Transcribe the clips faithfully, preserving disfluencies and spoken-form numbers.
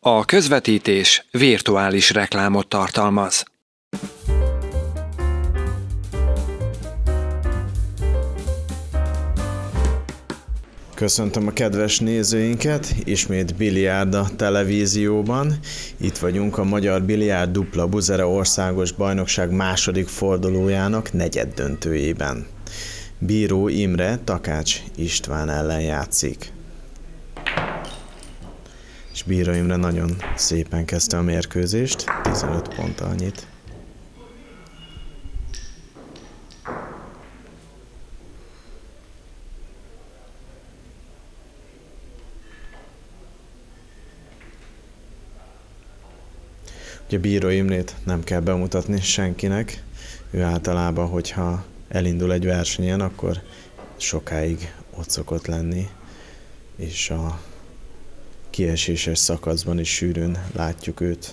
A közvetítés virtuális reklámot tartalmaz. Köszöntöm a kedves nézőinket, ismét biliárd a televízióban. Itt vagyunk a Magyar Biliárd Dupla Buzere Országos Bajnokság második fordulójának negyeddöntőjében. Bíró Imre Takács István ellen játszik. És Bíró Imre nagyon szépen kezdte a mérkőzést, tizenöt ponttal nyit. Ugye Bíró Imrét nem kell bemutatni senkinek, ő általában, hogyha elindul egy versenyen, akkor sokáig ott szokott lenni, és a kieséses szakaszban is sűrűn látjuk őt.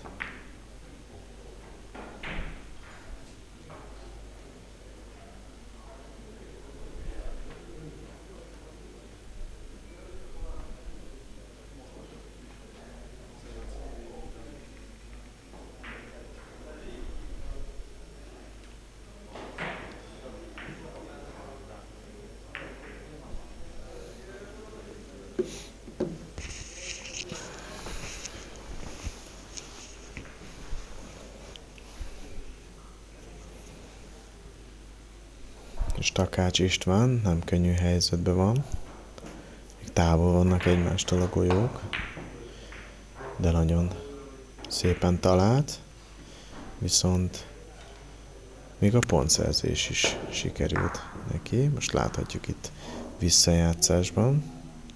És Takács István nem könnyű helyzetben van. Még távol vannak egymástól a golyók, de nagyon szépen talált, viszont még a pontszerzés is sikerült neki. Most láthatjuk itt visszajátszásban.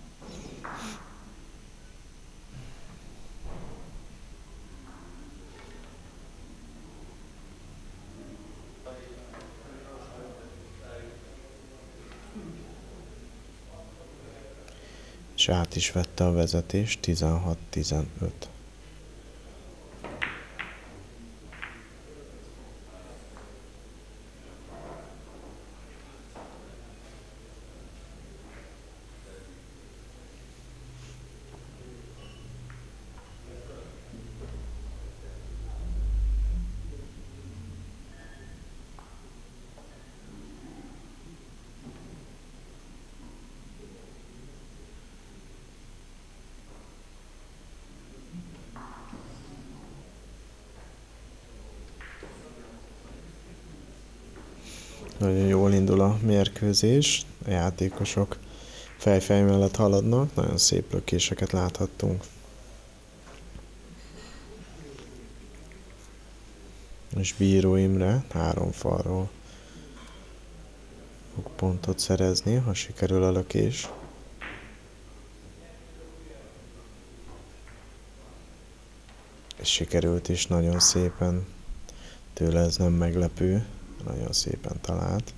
És át is vette a vezetést, tizenhat tizenöt. Nagyon jól indul a mérkőzés, a játékosok fejfej mellett haladnak, nagyon szép lökéseket láthattunk. És Bíró Imre három falról fog pontot szerezni, ha sikerül a lökés. És sikerült is nagyon szépen, tőle ez nem meglepő. Nagyon szépen talált.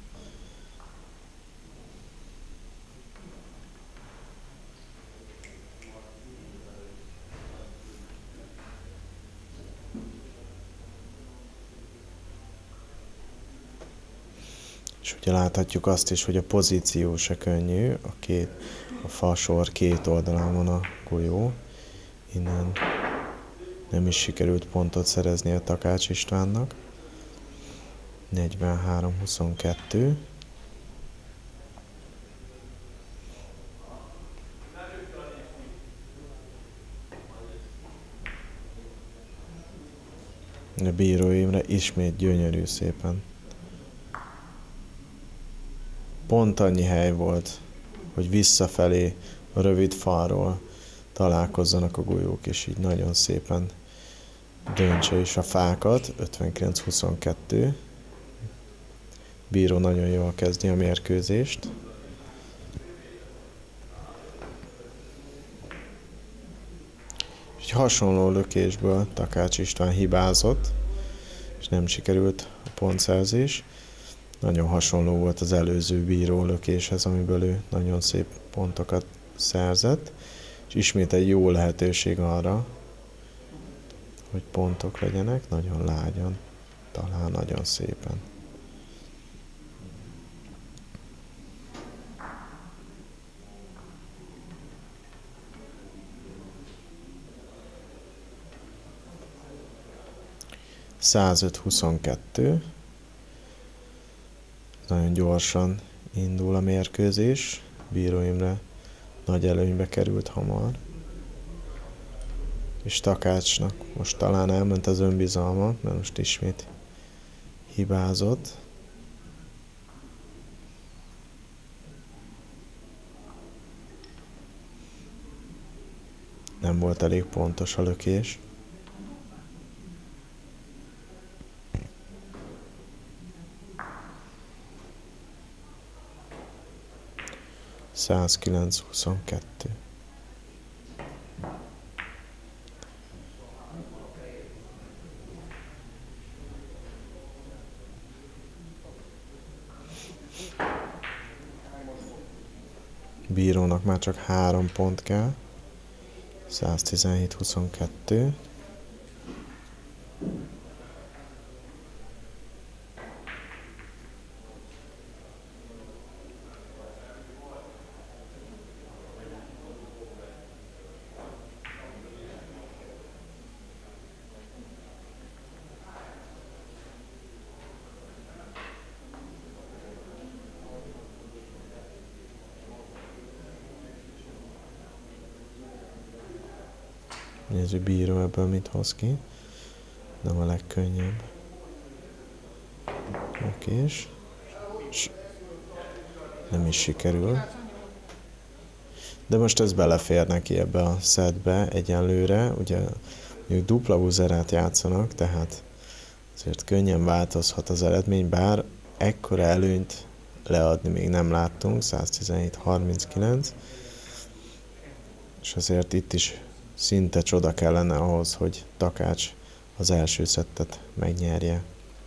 És ugye láthatjuk azt is, hogy a pozíció se könnyű, a, két, a falsor két oldalán van a golyó. Innen nem is sikerült pontot szerezni a Takács Istvánnak. negyvenhárom huszonkettő. A Bíró Imre ismét gyönyörű szépen. Pont annyi hely volt, hogy visszafelé a rövid falról találkozzanak a golyók, és így nagyon szépen döntse is a fákat. ötvenkilenc huszonkettő. Bíró nagyon jól kezdi a mérkőzést. Egy hasonló lökésből Takács István hibázott, és nem sikerült a pontszerzés. Nagyon hasonló volt az előző Bíró lökéshez, amiből ő nagyon szép pontokat szerzett. És ismét egy jó lehetőség arra, hogy pontok legyenek, nagyon lágyan, talán nagyon szépen. százöt huszonkettő. Nagyon gyorsan indul a mérkőzés. Bíró Imre nagy előnybe került hamar. És Takácsnak most talán elment az önbizalma, mert most ismét hibázott. Nem volt elég pontos a lökés. százkilenc huszonkettő. Bírónak már csak három pont kell. száztizenhét huszonkettő. Nézzük, Bíró ebből mit hoz ki. Nem a legkönnyebb. Oké, és nem is sikerül. De most ez belefér neki ebbe a szetbe egyenlőre. Ugye ők dupla buzerát játszanak, tehát azért könnyen változhat az eredmény, bár ekkora előnyt leadni még nem láttunk, száztizenhét harminckilenc. És azért itt is szinte csoda kellene ahhoz, hogy Takács az első szettet megnyerje.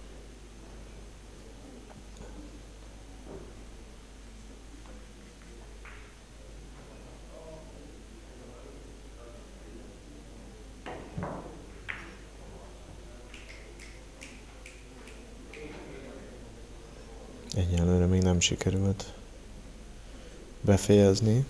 Egyelőre még nem sikerült befejezni.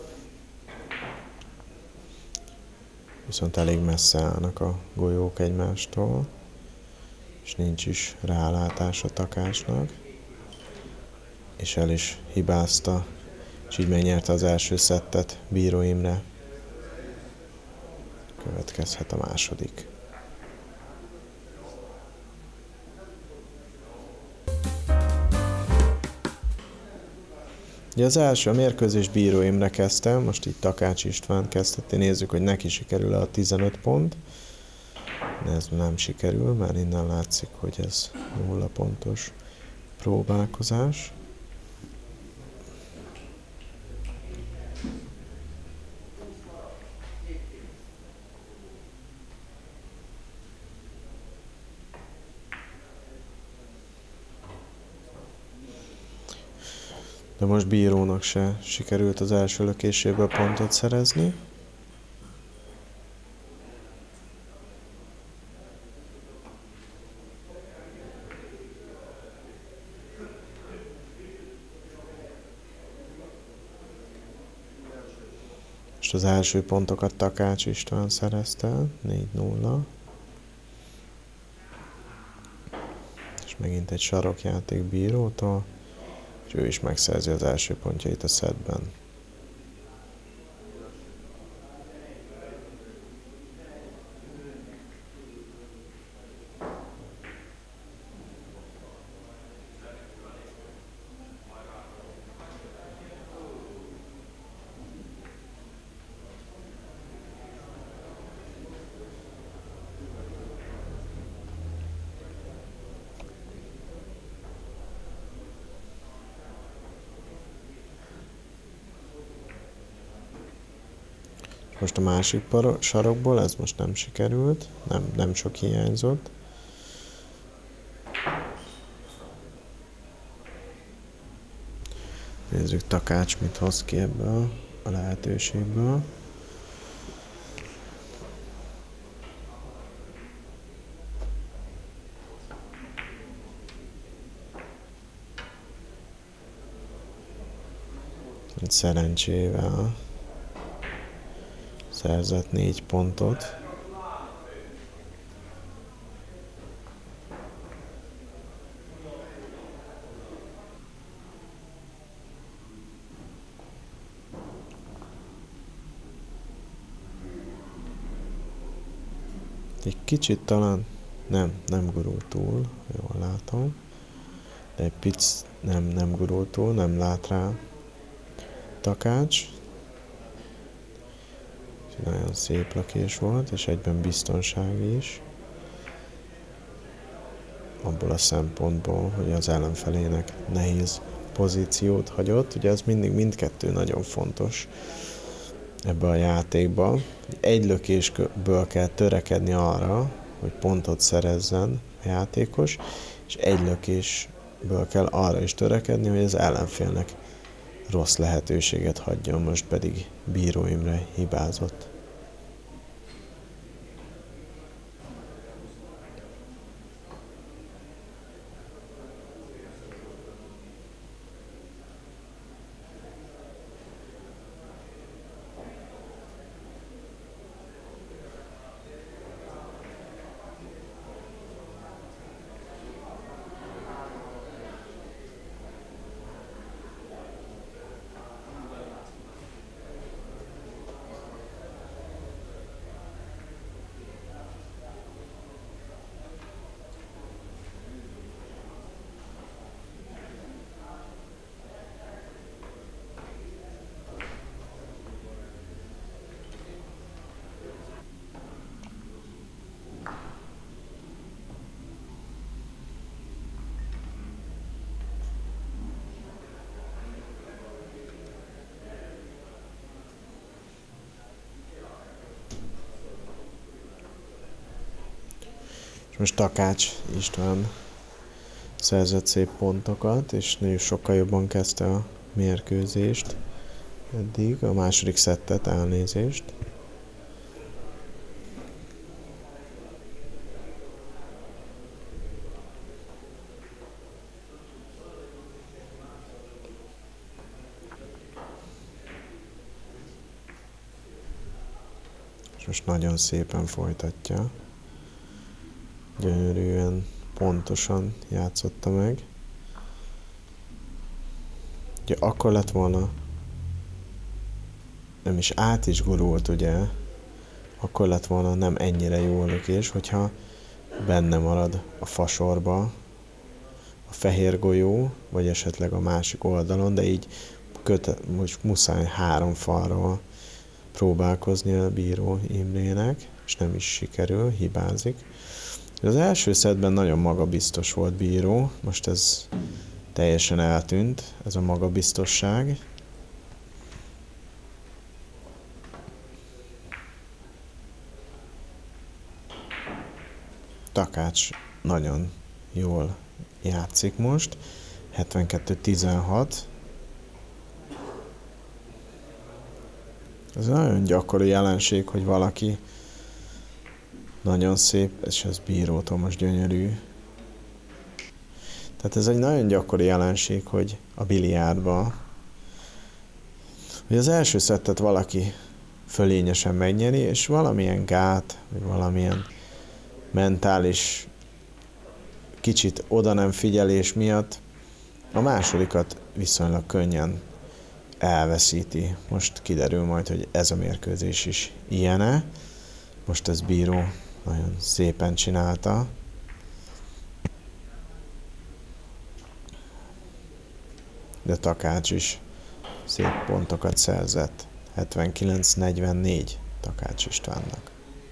Viszont elég messze állnak a golyók egymástól, és nincs is rálátás a Takácsnak. És el is hibázta, és így megnyerte az első szettet Bíró Imre. Következhet a második. Ugye az első a mérkőzés Bíró Imre kezdte, most itt Takács István kezdte, nézzük, hogy neki sikerül a tizenöt pont. Ez nem sikerül, már innen látszik, hogy ez nulla pontos próbálkozás. De most Bírónak se sikerült az első lökéséből pontot szerezni. Most az első pontokat Takács István szerezte, négy nulla. És megint egy sarokjáték Bírótól. És ő is megszerzi az első pontjait a szettben. Most a másik sarokból, ez most nem sikerült, nem, nem sok hiányzott. Nézzük, Takács mit hoz ki ebből a lehetőségből. Szerencsével szerzett négy pontot. Egy kicsit talán nem, nem gurult túl, jól látom. De egy pic nem, nem gurult túl, nem lát rá Takács. Nagyon szép lökés volt, és egyben biztonsági is. Abból a szempontból, hogy az ellenfelének nehéz pozíciót hagyott. Ugye ez mindig mindkettő nagyon fontos ebbe a játékba. Egy lökésből kell törekedni arra, hogy pontot szerezzen a játékos, és egy lökésből kell arra is törekedni, hogy az ellenfélnek rossz lehetőséget hagyjon, most pedig Bíró Imre hibázott. És most Takács István szerzett szép pontokat, és nagyon sokkal jobban kezdte a mérkőzést eddig, a második szettet, elnézést. És most nagyon szépen folytatja. Gyönyörűen, pontosan játszotta meg. Ugye akkor lett volna, nem is át is gurult, ugye, akkor lett volna nem ennyire jó a lökés, hogyha benne marad a fasorba a fehér golyó, vagy esetleg a másik oldalon, de így köte, most muszáj három falról próbálkozni a Bíró Imrének, és nem is sikerül, hibázik. Az első szettben nagyon magabiztos volt Bíró, most ez teljesen eltűnt, ez a magabiztosság. Takács nagyon jól játszik most, hetvenkettő tizenhat. Ez nagyon gyakori jelenség, hogy valaki nagyon szép, és ez Bírótól most gyönyörű. Tehát ez egy nagyon gyakori jelenség, hogy a biliárdban, hogy az első szettet valaki fölényesen megnyeri, és valamilyen gát, vagy valamilyen mentális kicsit oda nem figyelés miatt a másodikat viszonylag könnyen elveszíti. Most kiderül majd, hogy ez a mérkőzés is ilyen-e. Most ez Bíró nagyon szépen csinálta. De Takács is szép pontokat szerzett. hetvenkilenc negyvennégy Takács Istvánnak.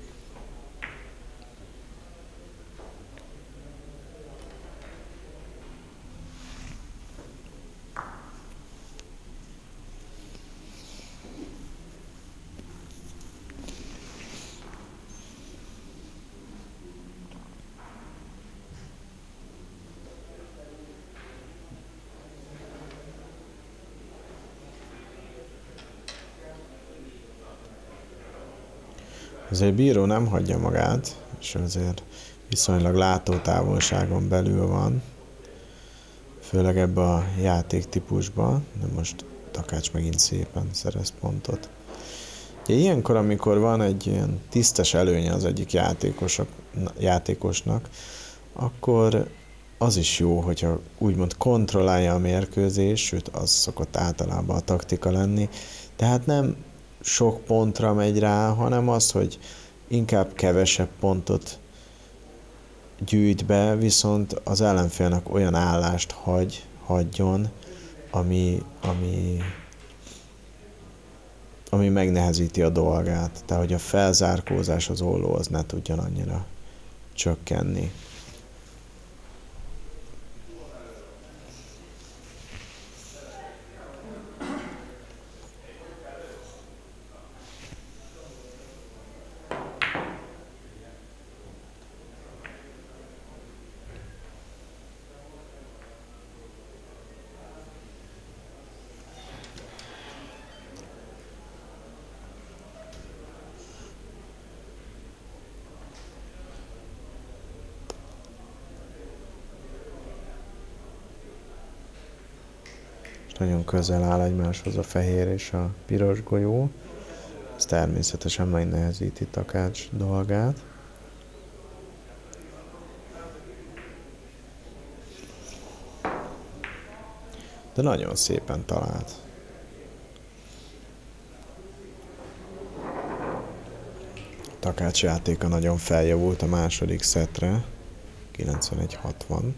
Azért Bíró nem hagyja magát, és azért viszonylag látótávolságon belül van, főleg ebbe a játéktípusba, de most Takács megint szépen szerez pontot. Ugye ilyenkor, amikor van egy ilyen tisztes előnye az egyik játékosnak, akkor az is jó, hogyha úgymond kontrollálja a mérkőzést, sőt, az szokott általában a taktika lenni. Tehát nem sok pontra megy rá, hanem az, hogy inkább kevesebb pontot gyűjt be, viszont az ellenfélnek olyan állást hagy, hagyjon, ami, ami, ami megnehezíti a dolgát. Tehát, hogy a felzárkózás, az olló az ne tudjon annyira csökkenni. Nagyon közel áll egymáshoz a fehér és a piros golyó. Ez természetesen megnehezíti Takács dolgát. De nagyon szépen talált. Takács játéka nagyon feljavult a második szetre. kilencvenegy hatvan.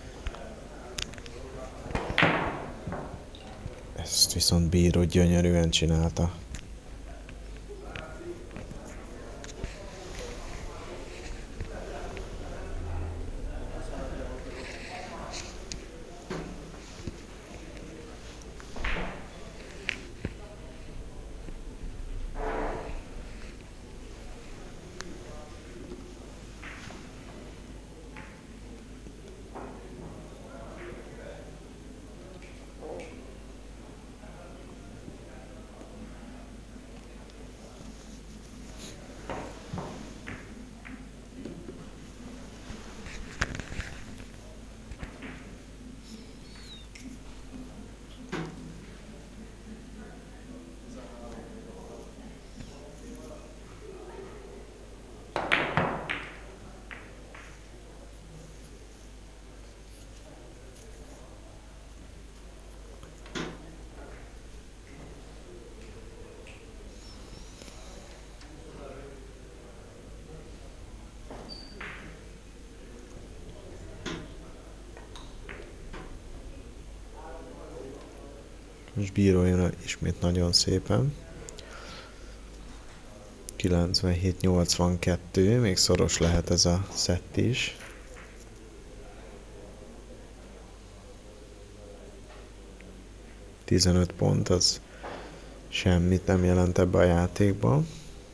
Ezt viszont Bíró gyönyörűen csinálta. Most Bíró jön ismét nagyon szépen. kilencvenhét nyolcvankettő, még szoros lehet ez a szett is. tizenöt pont az semmit nem jelent ebbe a játékban.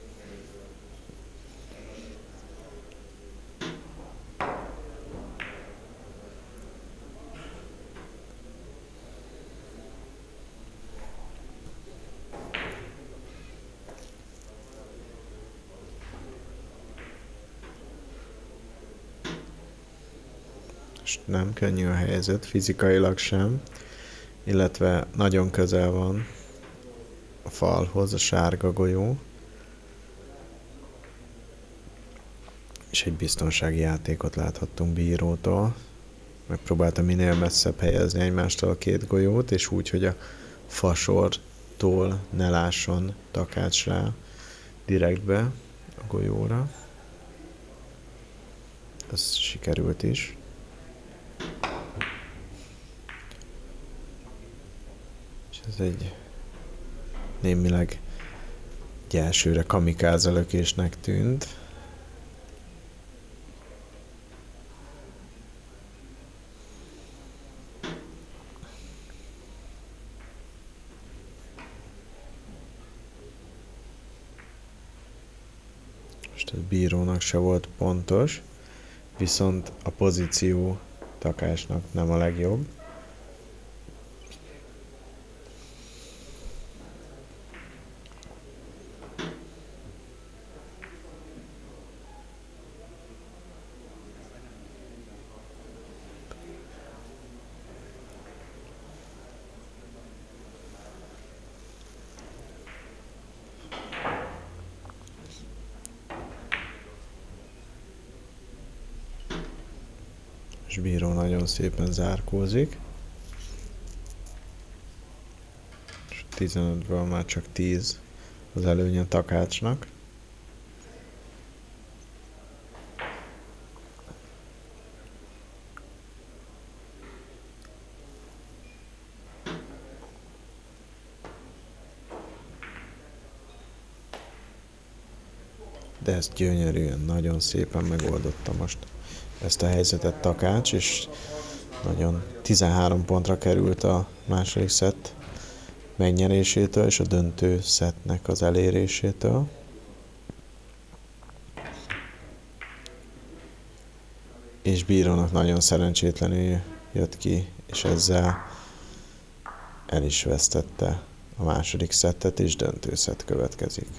Nem könnyű a helyzet, fizikailag sem, illetve nagyon közel van a falhoz a sárga golyó, és egy biztonsági játékot láthattunk Bírótól. Megpróbálta minél messzebb helyezni egymástól a két golyót, és úgy, hogy a fasortól ne lásson Takács rá direktbe a golyóra. Ez sikerült is. Ez egy némileg egy elsőre kamikáze lökésnek tűnt. Most a Bírónak se volt pontos, viszont a pozíció Takácsnak nem a legjobb. És Bíró nagyon szépen zárkózik. És tizenötből már csak tíz az előnye Takácsnak. de ezt gyönyörűen, nagyon szépen megoldotta most ezt a helyzetet Takács, és nagyon tizenhárom pontra került a második szett megnyerésétől és a döntő szettnek az elérésétől. És bírónak nagyon szerencsétlenül jött ki, és ezzel el is vesztette a második szettet, és döntő szett következik.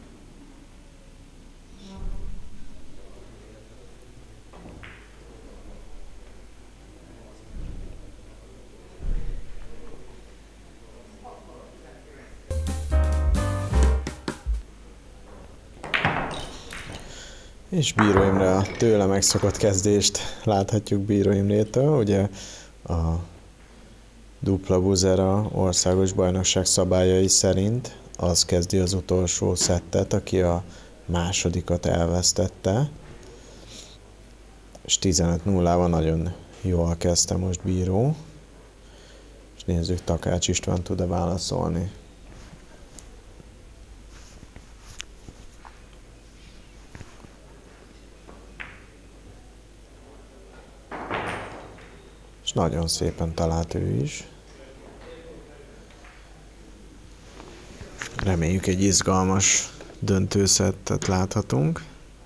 És Bíró Imre a tőle megszokott kezdést láthatjuk Bíró Imrétől. Ugye a dupla buzera országos bajnokság szabályai szerint az kezdi az utolsó szettet, aki a másodikat elvesztette. És tizenöt nullával nagyon jól kezdte most Bíró. És nézzük, Takács István tud-e válaszolni. És nagyon szépen talált ő is. Reméljük, egy izgalmas döntőszettet láthatunk.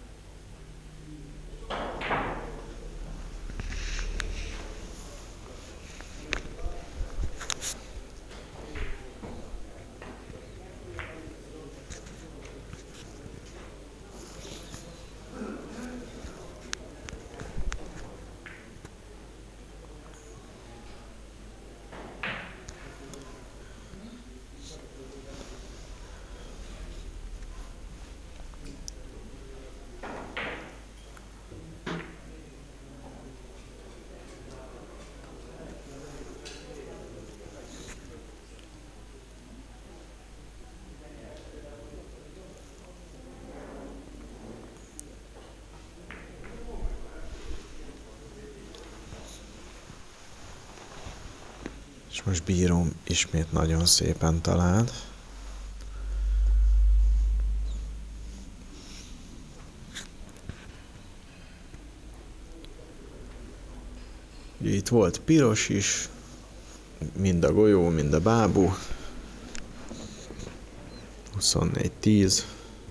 És most Bíró ismét nagyon szépen talált. Itt volt piros is, mind a golyó, mind a bábú. huszonnégy tíz.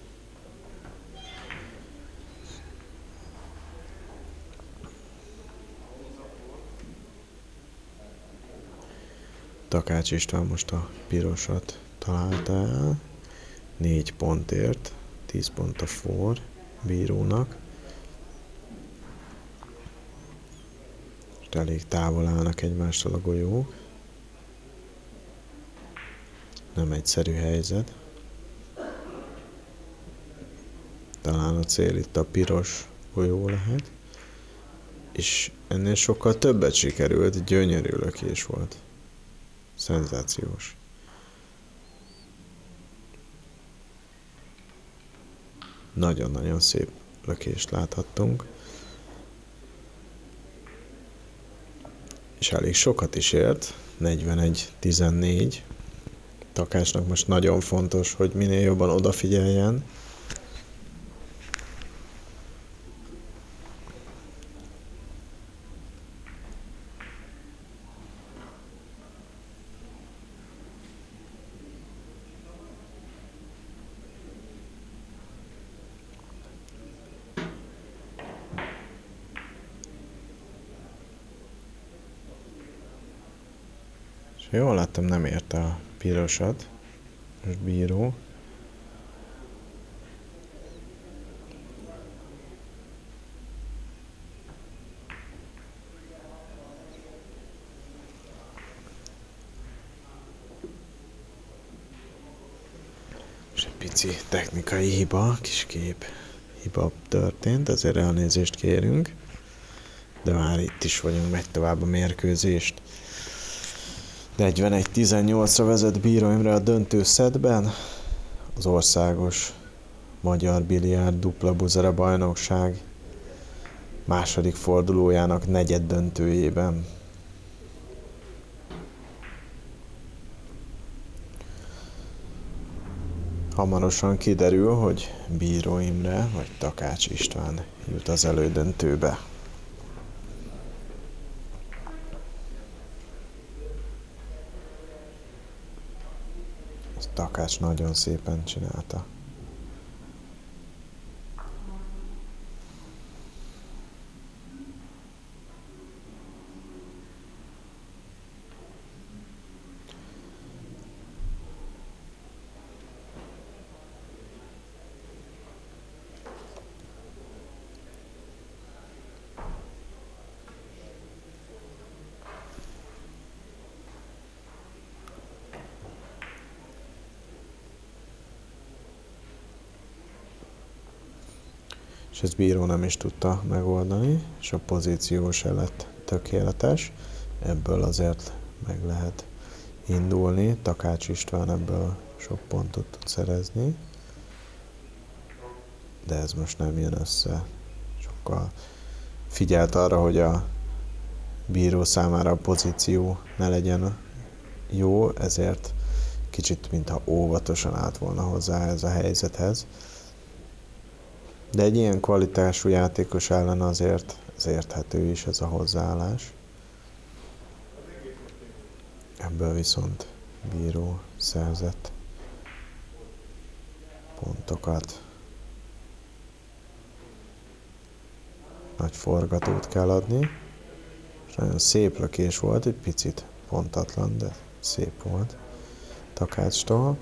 Takács István most a pirosat találta el. négy pontért, tíz pont a for Bírónak. És elég távol állnak egymástól a golyók. Nem egyszerű helyzet. Talán a cél itt a piros golyó lehet. És ennél sokkal többet sikerült, gyönyörű lökés volt. Szenzációs. Nagyon-nagyon szép lökést láthattunk. És elég sokat is ért, negyvenegy tizennégy. Takácsnak most nagyon fontos, hogy minél jobban odafigyeljen. Jól láttam, nem érte a pirosat. Most Bíró. És egy pici technikai hiba, kis kép hiba történt, azért elnézést kérünk. De már itt is vagyunk, megy tovább a mérkőzést. negyvenegy tizennyolcra vezet Bíró Imre a döntő szettben, az országos magyar biliárd dupla buzera bajnokság második fordulójának negyed döntőjében. Hamarosan kiderül, hogy Bíró Imre vagy Takács István jut az elődöntőbe. Ezt Takács nagyon szépen csinálta. És ezt Bíró nem is tudta megoldani, és a pozíció se lett tökéletes. Ebből azért meg lehet indulni. Takács István ebből sok pontot tud szerezni. De ez most nem jön össze. Sokkal figyelt arra, hogy a Bíró számára a pozíció ne legyen jó, ezért kicsit mintha óvatosan állt volna hozzá ez a helyzethez. De egy ilyen kvalitású játékos ellen azért az érthető is ez a hozzáállás. Ebből viszont Bíró szerzett pontokat. Nagy forgatót kell adni. És nagyon szép lökés volt, egy picit pontatlan, de szép volt Takácstól.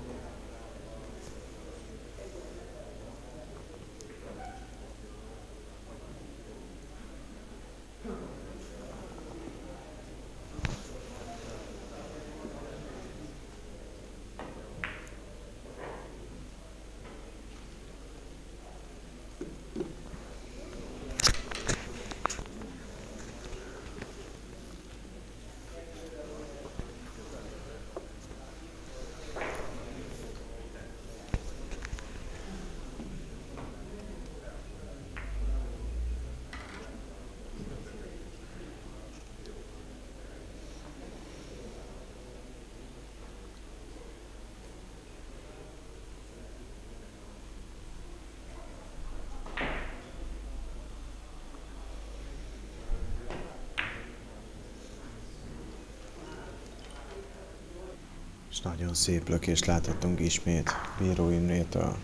És nagyon szép lökést láthattunk ismét Bíró Imrétől.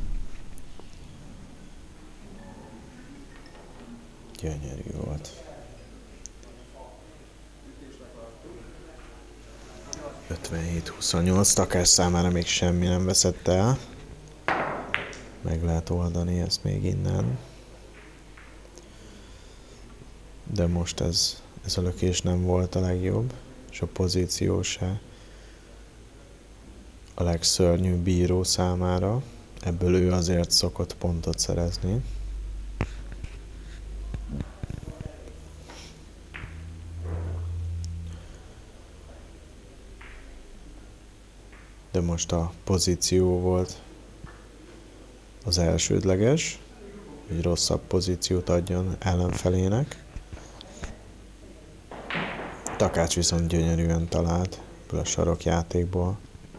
Gyönyörű volt. ötvenhét huszonnyolc, Takács számára még semmi nem veszett el. Meg lehet oldani ezt még innen. De most ez, ez a lökés nem volt a legjobb, és a pozíció se a legszörnyűbb Bíró számára. Ebből ő azért szokott pontot szerezni. De most a pozíció volt az elsődleges, hogy rosszabb pozíciót adjon ellenfelének. Takács viszont gyönyörűen talált ebből a sarokjátékból.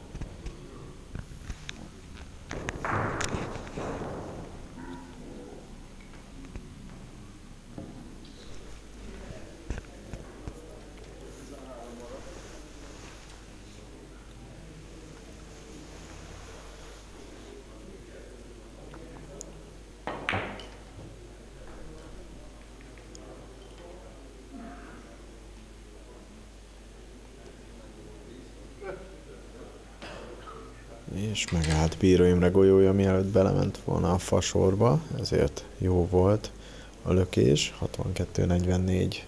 És megállt Bíró Imre golyója, mielőtt belement volna a fasorba, ezért jó volt a lökés, hatvankettő negyvennégy.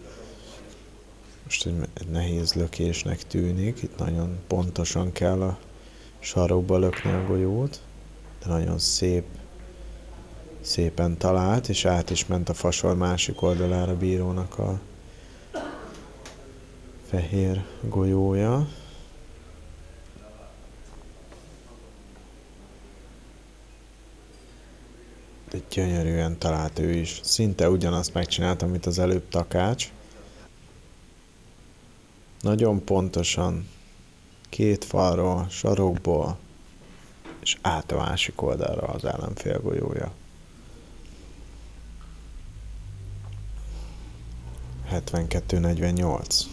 Most egy nehéz lökésnek tűnik, itt nagyon pontosan kell a sarokba lökni a golyót, de nagyon szép, szépen talált, és át is ment a fasor másik oldalára Bírónak a fehér golyója. Gyönyörűen talált ő is. Szinte ugyanazt megcsinálta, amit az előbb Takács. Nagyon pontosan két falról, sarokból és át a másik oldalra az ellenfél golyója. hetvenkettő negyvennyolc.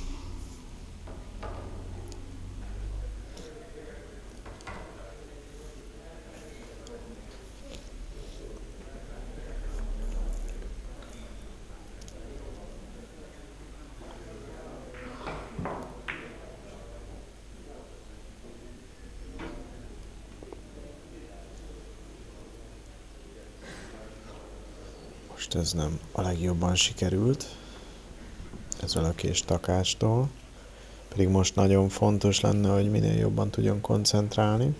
Most ez nem a legjobban sikerült, ez a lökés takácstól, pedig most nagyon fontos lenne, hogy minél jobban tudjon koncentrálni.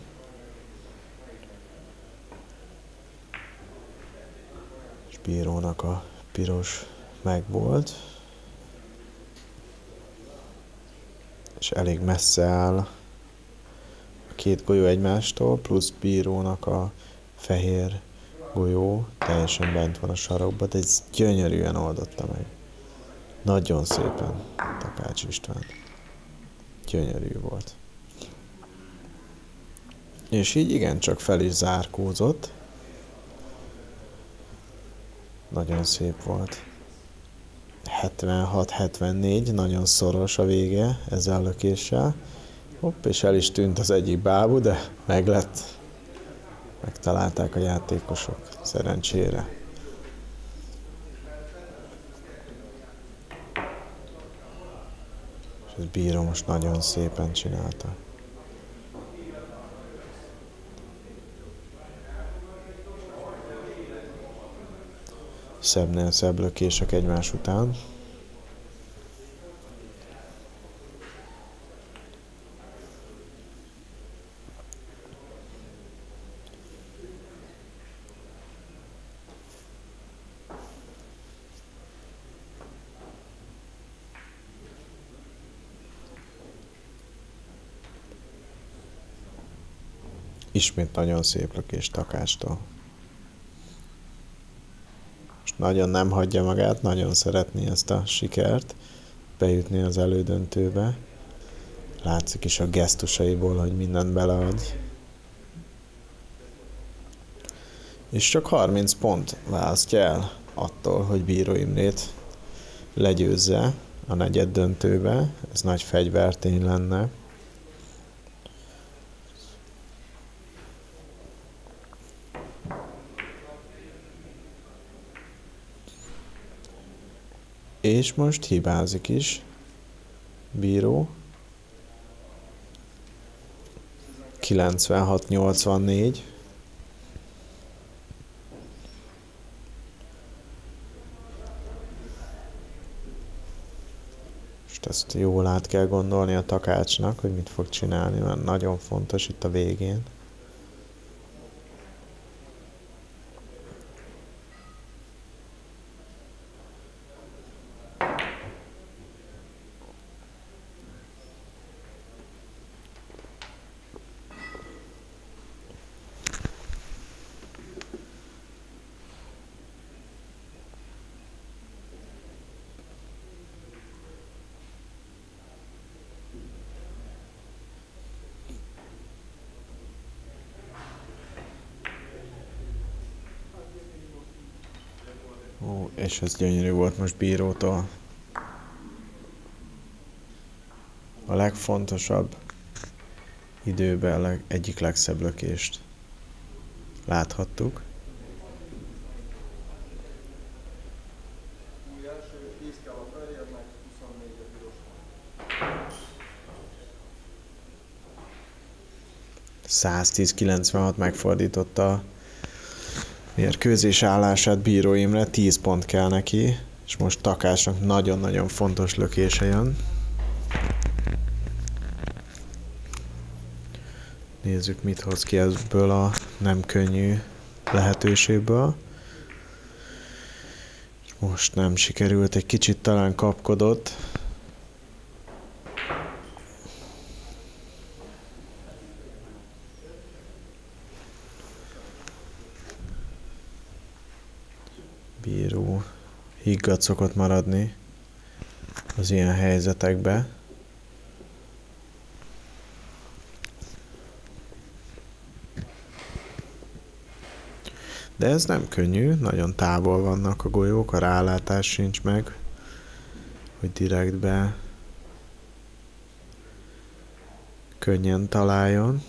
És bírónak a piros megvolt, és elég messze áll a két golyó egymástól, plusz bírónak a fehér golyó teljesen bent van a sarokban, de ez gyönyörűen oldotta meg. Nagyon szépen, Takács István. Gyönyörű volt. És így igencsak fel is zárkózott. Nagyon szép volt. hetvenhat hetvennégy, nagyon szoros a vége ezzel a lökéssel. Hopp, és el is tűnt az egyik bábú, de meglett. Megtalálták a játékosok, szerencsére. És ez bíró most nagyon szépen csinálta. Szebbnél szebb lökések egymás után. Ismét nagyon szép lökés Takácstól. Most nagyon nem hagyja magát, nagyon szeretné ezt a sikert, bejutni az elődöntőbe. Látszik is a gesztusaiból, hogy mindent belead. És csak harminc pont választja el attól, hogy Bíró Imrét legyőzze a negyed döntőbe. Ez nagy fegyvertény lenne. És most hibázik is Bíró. kilencvenhat nyolcvannégy. Most ezt jól át kell gondolni a Takácsnak, hogy mit fog csinálni, mert nagyon fontos itt a végén. Ó, és ez gyönyörű volt most Bírótól. A legfontosabb időben a leg, egyik legszebb lökést láthattuk. száztíz kilencvenhat megfordította a mérkőzés állását Bíró Imre, tíz pont kell neki, és most Takácsnak nagyon-nagyon fontos lökése jön. Nézzük, mit hoz ki ebből a nem könnyű lehetőségből. Most nem sikerült, egy kicsit talán kapkodott. Bíró higgadt szokott maradni az ilyen helyzetekbe. De ez nem könnyű, nagyon távol vannak a golyók, a rálátás sincs meg, hogy direktbe könnyen találjon.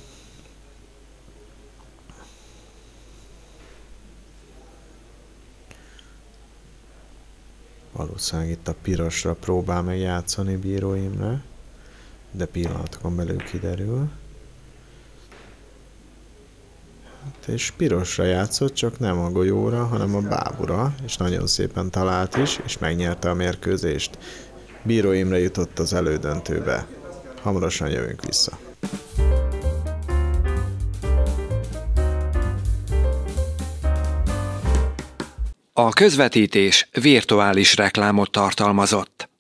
Valószínűleg itt a pirosra próbál meg játszani Bíró Imre, de pillanatokon belül kiderül. Hát és pirosra játszott, csak nem a golyóra, hanem a bábura, és nagyon szépen talált is, és megnyerte a mérkőzést. Bíró Imre jutott az elődöntőbe. Hamarosan jövünk vissza. A közvetítés virtuális reklámot tartalmazott.